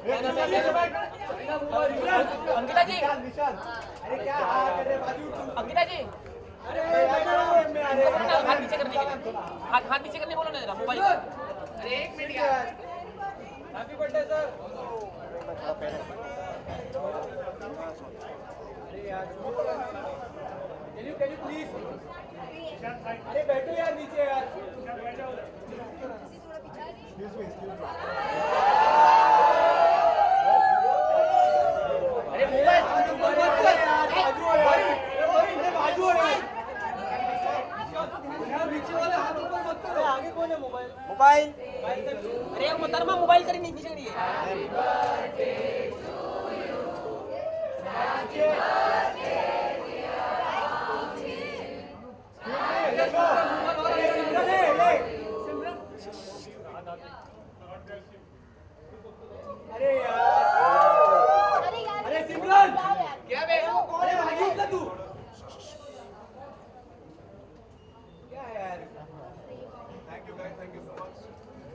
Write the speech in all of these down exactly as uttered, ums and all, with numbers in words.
अंकिता जी, अरे क्या अंकिता जी, हाथ नीचे करने के लिए, हाथ हाथ नीचे करने बोलो ना जरा मोबाइल। अरे एक मिनट यार। Happy birthday sir. अरे यार can you can you please, अरे बैठो यार नीचे यार। अरे मोबाइल बाजू हो रहा है, नीचे वाले हाथ ऊपर मत करो, आगे कौन है? मोबाइल मोबाइल अरे मोहतरमा मोबाइल करी नीचे करिए। अरे यार, अरे सिमरन क्या बे, कौन है? भागी उठा तू, क्या यार। Thank you guys, thank you so much.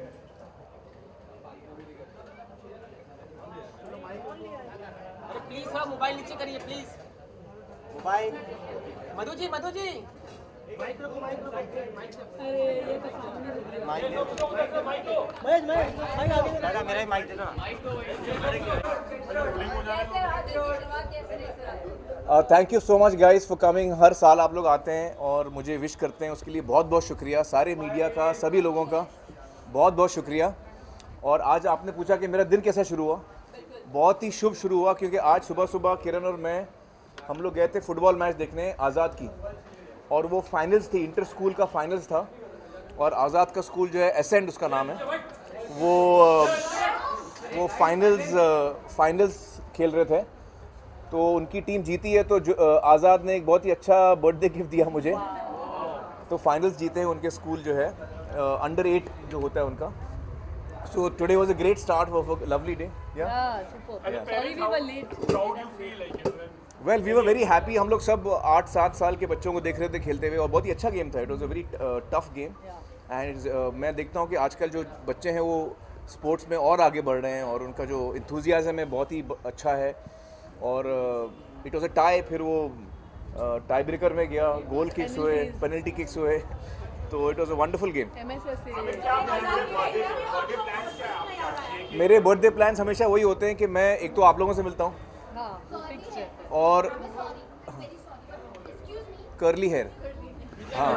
अरे प्लीज थोड़ा मोबाइल नीचे करिए please. Mobile Madhu ji, Madhu ji mike रखो, माइक रखो। अरे ये तो सामने माइक दो, माइक दो, महेश महेश माइक आगे दादा, मेरा ही माइक देना। Thank you so much guys for coming. हर साल आप लोग आते हैं और मुझे विश करते हैं, उसके लिए बहुत बहुत शुक्रिया। सारे मीडिया का, सभी लोगों का बहुत बहुत शुक्रिया। और आज आपने पूछा कि मेरा दिन कैसा शुरू हुआ, बहुत ही शुभ शुरू हुआ, क्योंकि आज सुबह सुबह किरण और मैं हम लोग गए थे फुटबॉल मैच देखने आज़ाद की, और वो फाइनल्स थी, इंटर स्कूल का फाइनल्स था। और आज़ाद का स्कूल जो है एसेंड उसका नाम है, वो वो फाइनल्स फाइनल्स खेल रहे थे, तो उनकी टीम जीती है। तो आज़ाद ने एक बहुत ही अच्छा बर्थडे गिफ्ट दिया मुझे, तो फाइनल्स जीते हैं उनके स्कूल जो है, अंडर एट जो होता है उनका। So today was a great start of a lovely day. Yeah. Yeah, super. Yeah. Sorry we were late. Proud you feel like you know. Well, we were very happy. हम लोग सब आठ सात साल के बच्चों को देख रहे थे खेलते हुए, और बहुत ही अच्छा गेम था. It was a very uh, tough game. Yeah. And uh, मैं देखता हूँ कि आजकल जो बच्चे हैं वो स्पोर्ट्स में और आगे बढ़ रहे हैं, और उनका जो enthusiasm है बहुत ही अच्छा है. और uh, it was a tie, फिर वो टाई uh, ब्रेकर में गया, गोल किक्स हुए, पेनल्टी किक्स हुए, तो it was a wonderful game. मेरे बर्थडे प्लान्स हमेशा वही होते हैं कि मैं एक तो आप लोगों से मिलता हूँ, और कर्ली हेयर, हाँ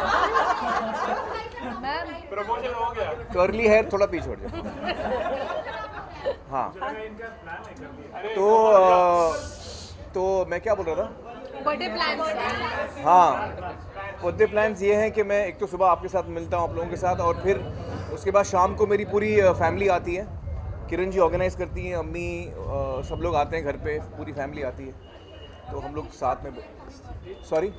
प्रमोशन हो गया, कर्ली हेयर थोड़ा पीछे छोड़ जाओ, हाँ। तो आ, तो मैं क्या बोल रहा था, बर्थडे प्लान्स। हाँ, बर्थडे प्लान्स ये हैं कि मैं एक तो सुबह आपके साथ मिलता हूँ, आप लोगों के साथ, और फिर उसके बाद शाम को मेरी पूरी फैमिली आती है। किरण जी ऑर्गेनाइज करती हैं, अम्मी सब लोग आते हैं घर पे, पूरी फैमिली आती है, तो हम लोग साथ में। Sorry,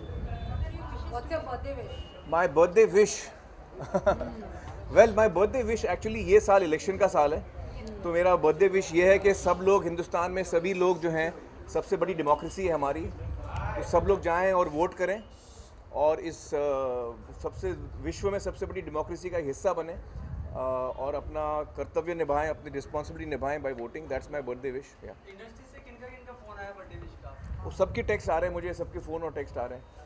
my birthday wish, well my birthday wish actually ये साल इलेक्शन का साल है, तो मेरा बर्थडे विश ये है कि सब लोग हिंदुस्तान में, सभी लोग जो हैं, सबसे बड़ी डेमोक्रेसी है हमारी, तो सब लोग जाएं और वोट करें, और इस सबसे विश्व में सबसे बड़ी डेमोक्रेसी का हिस्सा बने, और अपना कर्तव्य निभाएं, अपनी रिस्पॉन्सिबिलिटी निभाएं by voting. That's my birthday wish. या इंडस्ट्री से किनका किनका फोन आया बर्थडे विश का? वो सबके टेक्स्ट आ रहे हैं मुझे, सबके फ़ोन और टेक्स्ट आ रहे हैं,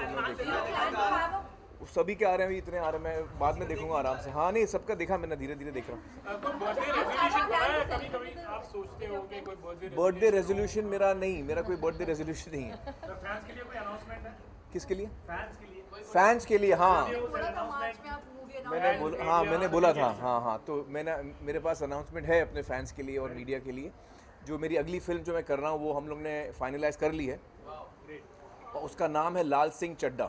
वो सभी के आ रहे हैं, इतने आ रहे हैं, मैं बाद में देखूंगा आराम से। हाँ नहीं, सबका देखा मैंने, धीरे धीरे देख रहा हूँ। बर्थडे रेजोल्यूशन बना है, कभी कभी आप सोचते हो कि कोई बर्थडे बर्थडे रेजोल्यूशन मेरा नहीं, मेरा कोई बर्थडे रेजोल्यूशन नहीं है। फैंस के लिए कोई अनाउंसमेंट है? किसके लिए? फैंस के लिए। फैंस के लिए, हाँ मैंने मैंने बोला, हाँ मैंने बोला था, हाँ हाँ तो मैंने, मेरे पास अनाउंसमेंट है अपने फैंस के लिए और मीडिया के लिए। जो मेरी अगली फिल्म जो मैं कर रहा हूँ वो हम लोग ने फाइनलाइज कर ली है, और उसका नाम है लाल सिंह चड्ढा।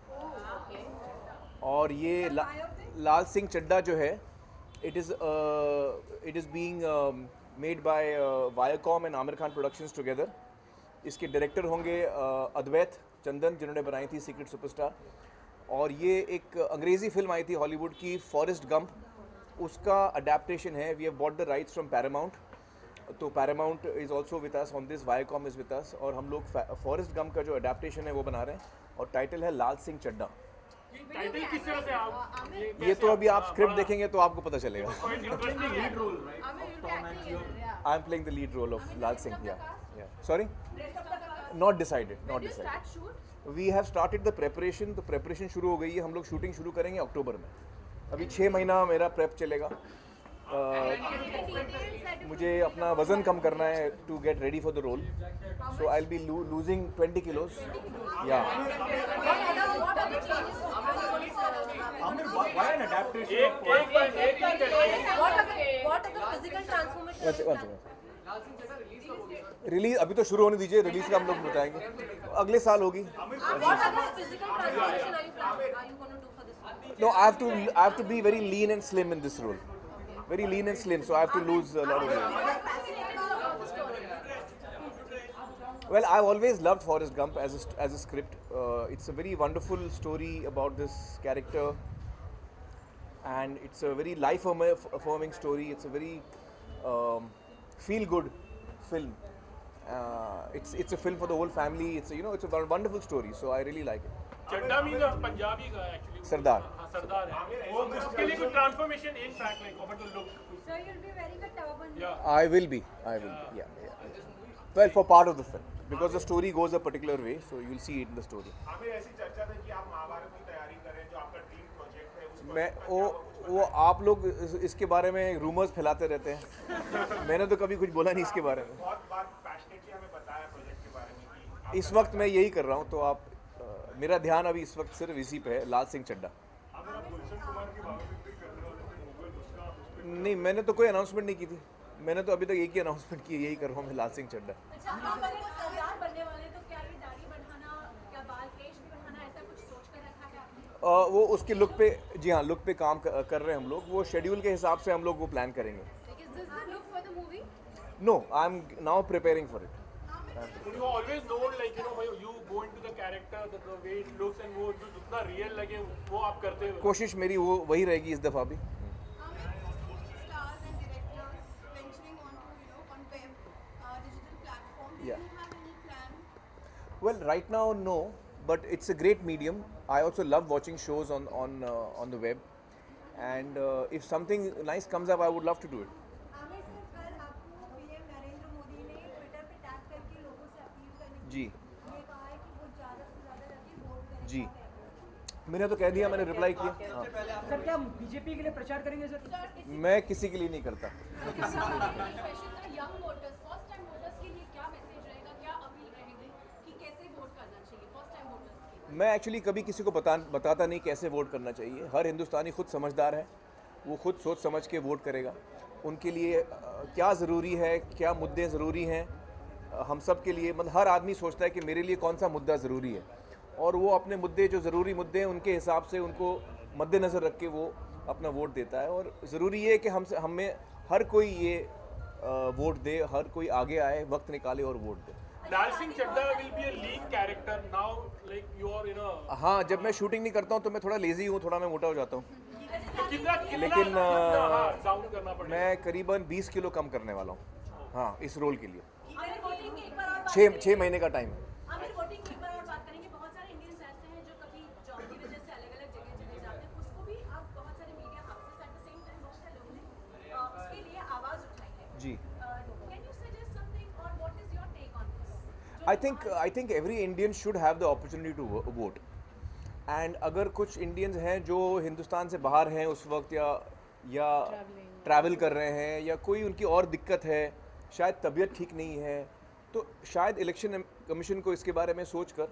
और ये ला, लाल सिंह चड्ढा जो है, it is it is being made by Viacom and Aamir Khan productions together. इसके डायरेक्टर होंगे uh, अद्वैत चंदन, जिन्होंने बनाई थी सीक्रेट सुपरस्टार। और ये एक अंग्रेज़ी फिल्म आई थी हॉलीवुड की, फॉरेस्ट गंप, उसका अडेप्टेशन है। We have bought the rights from Paramount, तो Paramount is also with us on this, Viacom is with us, और हम लोग फॉरेस्ट गंप का जो अडेप्टेशन है वो बना रहे हैं, और टाइटल है लाल सिंह चड्ढा। टाइटल किस तरह से आप ये तो अभी आप स्क्रिप्ट देखेंगे तो आपको पता चलेगा. Lead role I am playing the lead role of Lal Singh. Yeah. Yeah. Sorry? Not decided. Not decided. We have started the preparation. तो preparation शुरू हो गई है. हम लोग shooting शुरू करेंगे अक्टूबर में. अभी छः महीना मेरा prep चलेगा. Uh, मुझे अपना वज़न कम करना है to get ready for the role. So I'll be lo losing twenty kilos. Yeah. Why an adaptation? एक एक बार एक ही करके What are the what are the physical transformation? One second, one second. Release अभी तो शुरू होने दीजिए. रिलीज का हम लोग बताएंगे. अगले साल होगी. What are the physical transformation are you planning? Are you going to do for this one? No, I have to I have to be very lean and slim in this role. Very lean and slim, so I have to lose a lot of weight. You are fascinated about the story. Well, I've always loved Forrest Gump as a, st- as a script. Uh, it's a very wonderful story about this character, and it's a very life-affirming story. It's a very um, feel-good film. Uh, it's it's a film for the whole family. It's a, you know it's a wonderful story. So I really like it. चड्डा भी का पंजाबी का actually सरदार. हाँ सरदार है वो उसके लिए कुछ transformation in fact like over to look So you'll be wearing a turban. या I will be. I will be. Yeah, yeah. Well, for part of the film, because the story goes a particular way, so you'll see it in the story. हमें ऐसी चर्चा थी कि आप महाभारत की तैयारी करें जो आपका ड्रीम प्रोजेक्ट है उस मैं वो वो आप लोग इस- इसके बारे में रूमर्स फैलाते रहते हैं. मैंने तो कभी कुछ बोला नहीं इसके बारे में. बहुत बार पैशनेटली हमें बताया प्रोजेक्ट के बारे में कि इस वक्त मैं यही कर रहा हूँ, तो आप अ, मेरा ध्यान अभी इस वक्त सिर्फ इसी पे है, लाल सिंह चड्ढा. नहीं, मैंने तो कोई अनाउंसमेंट नहीं की थी. मैंने तो अभी तक एक ही अनाउंसमेंट की है, यही कर रहा हूँ मैं, लाल सिंह चड्ढा. अच्छा, आप अगर सरदार बनने वाले हैं, तो क्या ये दाढ़ी बढ़ाना, क्या बाल केश भी बढ़ाना, ऐसा कुछ सोच कर रखा है आपने? अ, वो उसके लुक पे, जी हाँ, लुक पे काम क- कर रहे हैं हम लोग. वो शेड्यूल के हिसाब से हम लोग वो प्लान करेंगे. Like, is this the look for the movie? No, I am now preparing for it. you always know like you know you go into the character the, the way it looks and वो जो जितना real लगे वो आप करते हो कोशिश मेरी वो वही रहेगी इस दफ़ा भी. Stars and directors venturing onto, you know, on web, uh, digital platform. Do Yeah. you have any plan? Well, right now, no, but it's a great medium. I also love watching shows on on uh, on the web, and uh, if something nice comes up, I would love to do it. Aamir sir, कल आपको PM Narendra Modi ने Twitter पे tag करके लोगों से appeal करने जी, की ये कहा है कि वो ज़्यादा से ज़्यादा जाके वोट करें. जी, मैंने तो कह दिया, मैंने रिप्लाई किया. हाँ. सर क्या बीजेपी के लिए प्रचार करेंगे सर? मैं किसी के लिए नहीं करता. Question था young voters, first time voters के लिए क्या message रहेगा, क्या अपील रहेगी कि कैसे वोट करना चाहिए first time voters के लिए? मैं एक्चुअली कभी किसी को बता बताता नहीं कैसे वोट करना चाहिए. हर हिंदुस्तानी खुद समझदार है, वो खुद सोच समझ के वोट करेगा. उनके लिए अ, क्या ज़रूरी है, क्या मुद्दे ज़रूरी हैं, अ, हम सब के लिए, मतलब हर आदमी सोचता है कि मेरे लिए कौन सा मुद्दा ज़रूरी है, और वो अपने मुद्दे जो ज़रूरी मुद्दे हैं उनके हिसाब से उनको मद्देनज़र रख के वो अपना वोट देता है. और ज़रूरी ये है कि हमसे हमें हर कोई ये अ, वोट दे, हर कोई आगे आए, वक्त निकाले और वोट दे. Laal Singh Chaddha will be a lead character now like you are in a हाँ, जब मैं शूटिंग नहीं करता हूँ तो मैं थोड़ा लेज़ी हूँ, थोड़ा मैं मोटा हो जाता हूँ. तो कितना कितना लेकिन, कितना अ, हाँ साउंड करना पड़ेगा मैं करीबन बीस किलो कम करने वाला हूँ. हाँ, इस रोल के लिए आमिर वोटिंग की एक बार और बात छः करेंगे। छः महीने का टाइम है. आमिर वोटिंग की एक बार और बात करेंगे। बहुत सारे इंडियंस ऐसे हैं जो कभी जॉब की वजह से अलग अलग जगह चले जाते हैं, उसको भी आप बहुत सारे media houses at the same time बहुत सारे लोगों ने अ, उसके लिए आवाज़ उठाई है. जी, कैन यू सजेस्ट समथिंग और what is your take on this? I think I think every Indian should have the opportunity to vote. And अगर कुछ इंडियंस हैं जो हिंदुस्तान से बाहर हैं उस वक्त, या या ट्रैवल कर रहे हैं, या कोई उनकी और दिक्कत है, शायद तबीयत ठीक नहीं है, तो शायद इलेक्शन कमीशन को इसके बारे में सोचकर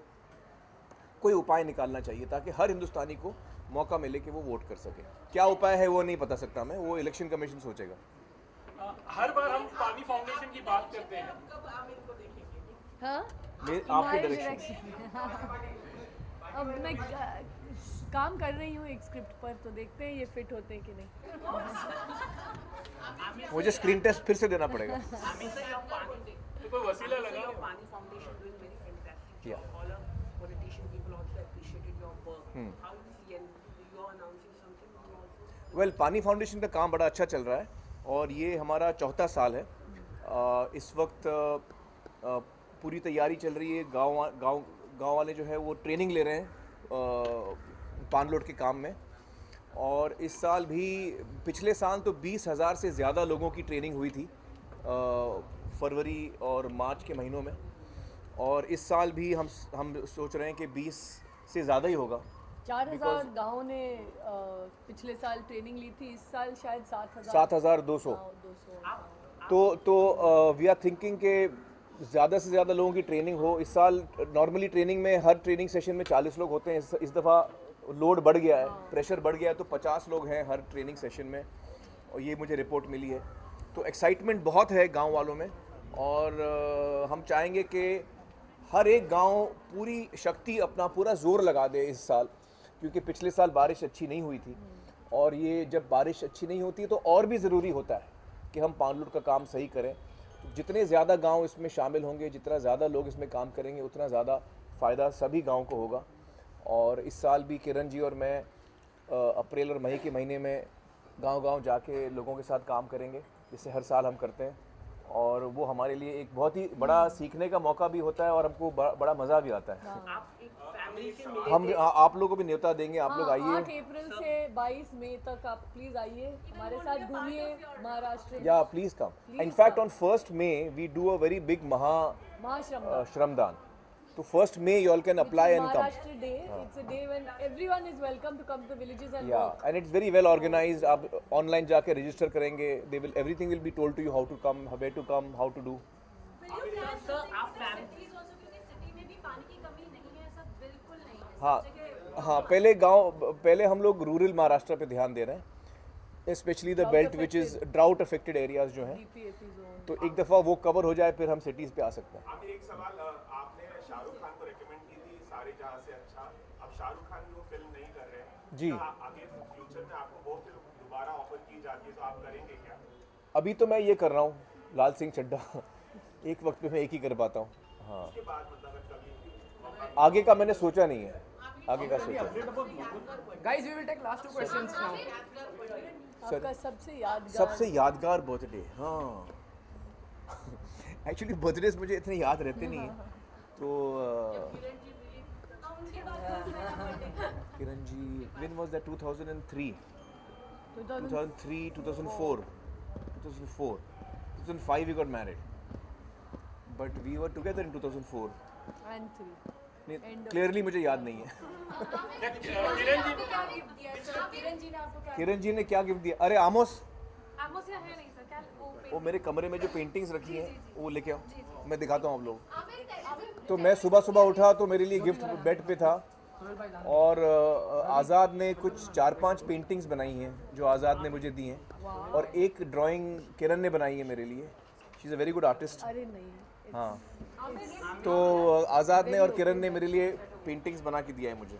कोई उपाय निकालना चाहिए ताकि हर हिंदुस्तानी को मौका मिले कि वो वोट कर सके. क्या उपाय है वो नहीं बता सकता मैं, वो इलेक्शन कमीशन सोचेगा. अ, हर बार हम पानी फाउंडेशन की बात करते हैं हाँ, मे- आपके हमारे डायरेक्शन. अब मैं क- काम कर रही हूँ एक स्क्रिप्ट पर, तो देखते हैं ये फिट होते हैं कि नहीं. मुझे स्क्रीन टेस्ट फिर से देना पड़ेगा. तो कोई वसीला लगा Pani Foundation doing very fantastic Yeah. job. All our politician people also appreciated your work. Hmm. How do you see, and you are announcing something you also? Well, Paani Foundation का काम बड़ा अच्छा चल रहा है और ये हमारा चौथा साल है. अ, इस वक्त अ, अ, पूरी तैयारी चल रही है. गांव गांव गांव वाले जो है वो ट्रेनिंग ले रहे हैं पानलोड के काम में। और इस साल भी, पिछले साल तो बीस हज़ार से ज़्यादा लोगों की ट्रेनिंग हुई थी फरवरी और मार्च के महीनों में, और इस साल भी हम हम सोच रहे हैं कि बीस से ज़्यादा ही होगा। चार हज़ार गाँव ने अ, पिछले साल ट्रेनिंग ली थी, इस साल शायद सात हज़ार सात हज़ार दो सौ। दो सौ तो तो वी आर थिंकिंग के ज़्यादा से ज़्यादा लोगों की ट्रेनिंग हो इस साल। नॉर्मली ट्रेनिंग में हर ट्रेनिंग सेशन में चालीस लोग होते हैं, इस, इस दफ़ा लोड बढ़ गया है, प्रेशर बढ़ गया है, तो पचास लोग हैं हर ट्रेनिंग सेशन में, और ये मुझे रिपोर्ट मिली है। तो एक्साइटमेंट बहुत है गांव वालों में, और uh, हम चाहेंगे कि हर एक गांव पूरी शक्ति, अपना पूरा जोर लगा दे इस साल, क्योंकि पिछले साल बारिश अच्छी नहीं हुई थी, और ये जब बारिश अच्छी नहीं होती तो और भी ज़रूरी होता है कि हम पानलोड का काम सही करें। तो जितने ज़्यादा गांव इसमें शामिल होंगे, जितना ज़्यादा लोग इसमें काम करेंगे, उतना ज़्यादा फ़ायदा सभी गाँव को होगा। और इस साल भी किरण जी और मैं अप्रैल और मई के महीने में गांव-गांव जाके लोगों के साथ काम करेंगे, जैसे हर साल हम करते हैं, और वो हमारे लिए एक बहुत ही बड़ा सीखने का मौका भी होता है, और हमको बड़ा, बड़ा मज़ा भी आता है। आप एक फैमिली से हम आ, आप लोगों को भी न्योता देंगे, आप लोग आइए। आठ अप्रैल से बाईस मई तक आप प्लीज आइए, हमारे साथ घूमिए महाराष्ट्र। या please come. In fact on first May we do a very big महा महाश्रमदान। श्रमदान। तो first May you all can apply and come. Maharashtra Day. It's a day when everyone is welcome to come to the villages and Yeah, work. and it's very well organized. आप online जाके register करेंगे, they will everything will be told to you how to come, where to come, how to do. Will you plan sir, something आप for fam- cities also, क्योंकि city में भी पानी की कमी नहीं है, ऐसा बिल्कुल नहीं है। हाँ सब जगह हाँ, पहले गांव पहले हम लोग रूरल महाराष्ट्र पे ध्यान दे रहे हैं, specially the belt which is drought affected areas जो हैं, D P A P zone. तो एक दफ़ा वो कवर हो जाए फिर हम सिटीज़ पे आ सकते हैं। अब एक सवाल, अ, आपने शाहरुख खान को रेकमेंड की थी सारे जहां से अच्छा, अब शाहरुख खान वो फिल्म नहीं कर रहे हैं जी। क्या आगे फ्यूचर में आपको वो फिल्म दोबारा ऑफर की जाती है तो आप करेंगे क्या? अभी तो मैं ये कर रहा हूँ, लाल सिंह चड्ढा एक वक्त पे मैं एक ही कर पाता हूँ। हाँ, उसके बाद मतलब कभी आगे का मैंने सोचा नहीं है, आगे का सोचा। Guys, we will take last two questions now. आपका सबसे यादगार सबसे यादगार बर्थडे, हाँ एक्चुअली बर्थडेज मुझे इतने याद रहते नहीं हैं, तो अ, उनके बाद कौन सा मेरा birthday? Kiran ji, when was that? two thousand three, two thousand two thousand three, two thousand four, two thousand four, two thousand five we got married, but we were together in two thousand four. and three. End of- clearly मुझे याद नहीं है। किरण जी क्या gift दिया sir? Kiran ji ने आपको क्या? किरण जी ने क्या गिफ्ट दिया? अरे आमोस, आमोस यहाँ है नहीं सर, क्या वो वो मेरे कमरे में जो पेंटिंग्स रखी हैं वो लेके आओ, मैं दिखाता हूँ आप लोग। पेंटिंग तो मैं सुबह सुबह उठा तो मेरे लिए गिफ्ट बेड पे था, और अ, आज़ाद ने कुछ चार पांच पेंटिंग्स बनाई हैं जो आज़ाद ने मुझे दी हैं, और एक ड्राइंग किरण ने बनाई है मेरे लिए। She is a very good artist. अरे नहीं, हाँ, तो आज़ाद ने और किरण ने मेरे लिए पेंटिंग्स बना के दिया है मुझे।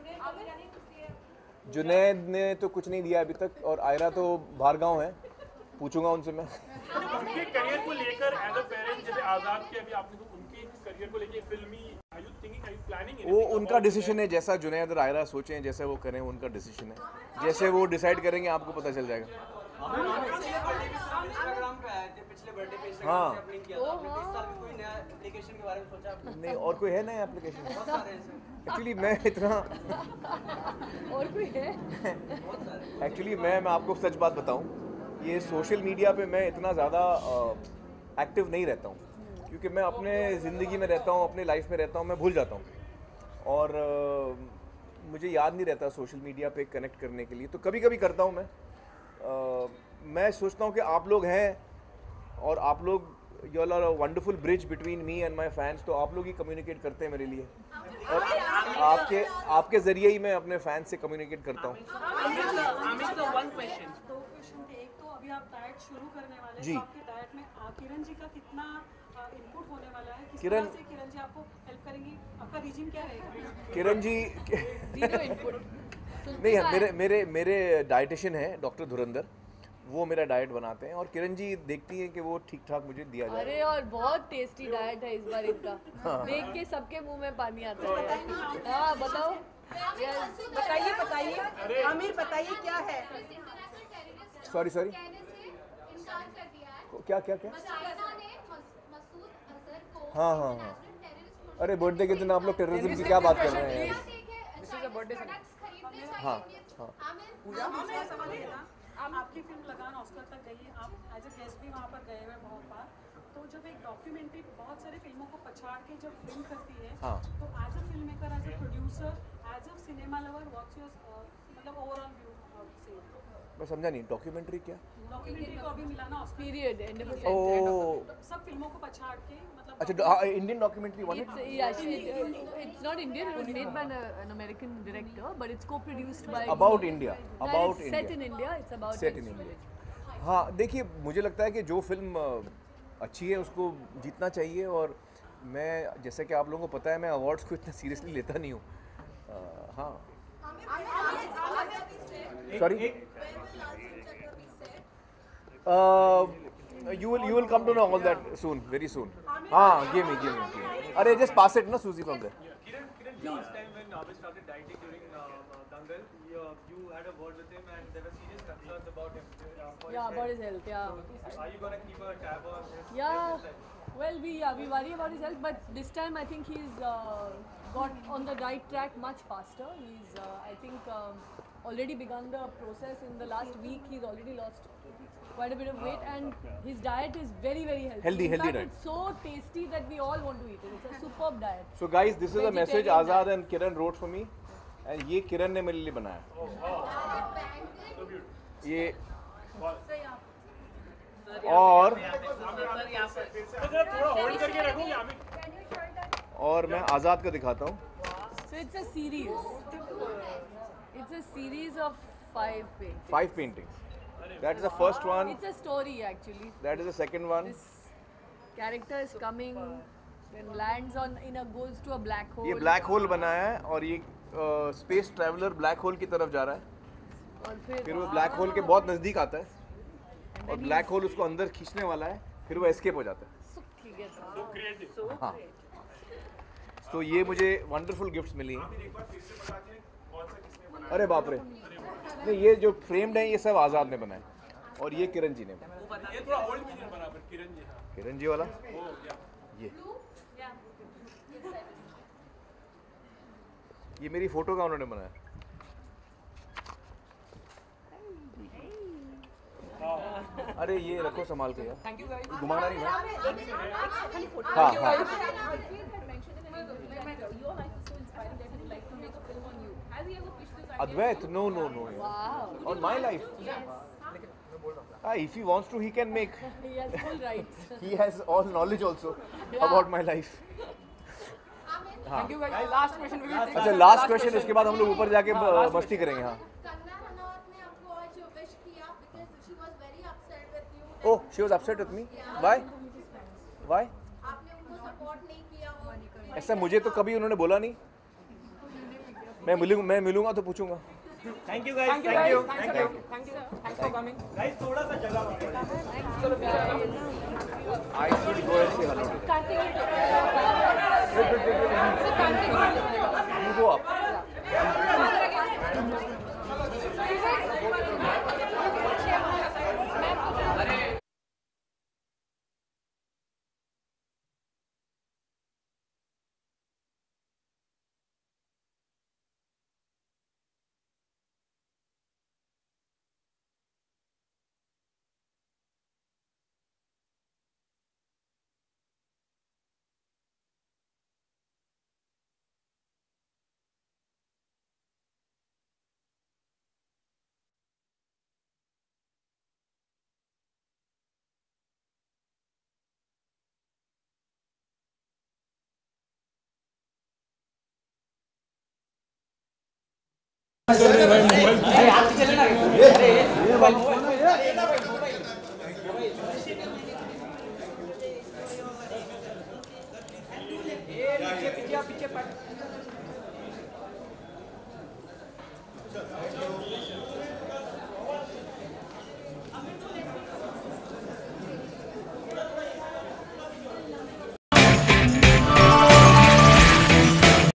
जुनैद ने तो कुछ नहीं दिया अभी तक, और आयरा तो बाहर गाँव है, पूछूंगा उनसे मैं। उनके करियर को लेकर एज अ पेरेंट, जैसे आजाद के अभी आपने तो उनके करियर को लेकर फिल्मी, are you thinking, are you planning? वो उनका डिसीजन है, जैसा जुनैद और आयरा सोचें, जैसे वो करें, उनका डिसीजन है। जैसे वो डिसाइड करेंगे आपको पता चल जाएगा। इंस्टाग्राम पे आए थे पिछले बर्थडे पे, इंस्टाग्राम हाँ। से अपलोड किया था आपने। इस साल भी कोई नया एप्लीकेशन के बारे में सोचा आपने? नहीं, और कोई है नया एप्लीकेशन? बहुत सारे हैं सर, एक्चुअली मैं इतना और कोई है? बहुत सारे। एक्चुअली मैं मैं आपको सच बात बताऊं, ये सोशल मीडिया पे मैं इतना ज़्यादा एक्टिव नहीं रहता हूं, क्योंकि मैं अपने ज़िंदगी में रहता हूं, अपने लाइफ में रहता हूं, मैं भूल जाता हूं, और अ, मुझे याद नहीं रहता सोशल मीडिया पे कनेक्ट करने के लिए। तो कभी कभी करता हूं मैं। अ, मैं सोचता हूं कि आप लोग हैं, और आप लोग, you all are a wonderful bridge between me and my fans, तो आप लोग ही कम्युनिकेट करते हैं मेरे लिए, और आपके आपके ज़रिए ही मैं अपने फैंस से कम्युनिकेट करता हूँ। आमिर तो वन क्वेश्चन, दो क्वेश्चन थे। एक तो अभी आप डाइट शुरू करने वाले हैं, जी। तो आपके डाइट में आ, किरण जी का कितना इनपुट होने वाला है? किस किरण- तरह से किरण जी आपको हेल्प करेंगी? आपका रिजिम क्या रहेगा? Kiran ji Zero input. नहीं, मेरे मेरे मेरे डाइटिशियन हैं डॉक्टर धुरंधर, वो मेरा डाइट बनाते हैं, और किरण जी देखती हैं कि वो ठीक ठाक मुझे दिया जाए। अरे और बहुत टेस्टी डाइट है इस बार इनका, देख के सबके मुंह में पानी आता है। हाँ बताओ। Yes. बताइए बताइए आमिर बताइए क्या है? सॉरी सॉरी, इनकार कर दिया है। क्या क्या क्या? चाइना ने मस- मसूद अजहर को हाँ हाँ हाँ। नेशनल टेररिस्ट अरे बर्थडे के दिन आप लोग टेररिज्म की क्या बात कर रहे हैं? प्रोडक्ट्स खरीदने होने हाँ, चाहिए हाँ। आमिर मेरा सवाल ये था, आपकी फिल्म लगान ऑस्कर तक गई है, आप एज ए गेस्ट भी वहाँ पर गए हुए हैं बहुत बार, तो जब एक डॉक्यूमेंट्री बहुत सारी फिल्मों को पछाड़ के जब फिल्म करती है, हाँ। तो as a film maker, as a producer, as a cinema lover, what's your मतलब ओवरऑल व्यू ऑफ सेम? मैं समझा नहीं, डॉक्यूमेंट्री क्या? डॉक्यूमेंट्री को अभी मिला ना Oscar, Period. End of a ओ तो सब फिल्मों को पछाड़ के मतलब अच्छा, Indian documentary one It's yeah, she, uh, it's not Indian. It was made by an, an American director, but it's co-produced by. About India, And about it's set in India, India. It's about. Set in history. India. हाँ देखिए, मुझे लगता है कि जो film अ, अच्छी है उसको जीतना चाहिए, और मैं जैसे कि आप लोगों को पता है, मैं अवार्ड्स को इतना सीरियसली लेता नहीं हूँ। अ, हाँ sorry, you will you will come to know all that soon, very soon. हाँ, give me, give me, give me. अरे just pass it, ना Suzy from there. Kiran, Kiran, last time when Nabil started dieting during uh, uh, Dangal, you, uh, you had a word with him and there were serious concerns about him. Uh, for Yeah, his about health. his health. Yeah. So, are you gonna keep a tab on his Yeah. health this time? Well, we yeah, we worry about his health, but this time I think he's uh, got on the right track much faster. He's uh, I think um, already begun the process. In the last week, he's already lost quite a bit of weight, and his diet is very very healthy. Healthy, In healthy fact, diet. it's so tasty that we all want to eat it. It's a superb diet. So guys, this is a message Vegetarian Azad diet. and Kiran wrote for me, and ये किरण ने मेरे लिए बनाया। ये और तो जरा थोड़ा होल्ड करके रखोगे आमिर? और मैं आज़ाद का दिखाता हूँ। So it's a series. It's a series of five paintings. Five paintings. That is the first one. It's a story actually. That is the second one. This character is coming, then lands on in a goes to a black hole. ये black hole बनाया है, और ये space traveller black hole की तरफ जा रहा है। और फिर फिर वो ब्लैक होल के बहुत नज़दीक आता है, और ब्लैक होल उसको अंदर खींचने वाला है, फिर वो एस्केप हो जाता है। सुख ही gets out. So creative. हाँ, तो ये मुझे वंडरफुल गिफ्ट्स मिली हैं। एक बार फिर से बता दें कौन सा किसने बनाया? अरे बाप रे, नहीं ये जो फ्रेम्ड है ये सब आज़ाद ने बनाए, और ये किरण जी ने बनाए। ये थोड़ा होल्ड कीजिए बराबर, किरण जी। हाँ। किरण जी वाला ओ या ये ये मेरी फोटो का उन्होंने बनाया। अरे ये रखो संभाल के यार, Thank you guys. घुमाना नहीं मैं। खाली हाँ हाँ, Advait, no no no, Wow. on my life. Ah, if he wants to, he can make. He has full rights. He has all knowledge also Yeah. about my life. Thank you guys. Last question. We will take अच्छा, last question, उसके बाद हम लोग ऊपर जाके ब- मस्ती करेंगे। हाँ, कंगना रनौत ने आपको आज विश किया because she was very upset with you. Oh she was upset with me. Why? Why? आपने उनको सपोर्ट नहीं किया और ऐसा मुझे तो कभी उन्होंने बोला नहीं। मैं मिलूंगा मैं मिलूंगा तो पूछूंगा। Thank you guys. Thank you guys. Thank you. Thank you. Thanks for coming. Guys, थोड़ा सा जगह I should go and say hello. Kartik will take Wait, wait, wait, wait. So Kartik will take it. You go up. कर रहे हैं भाई।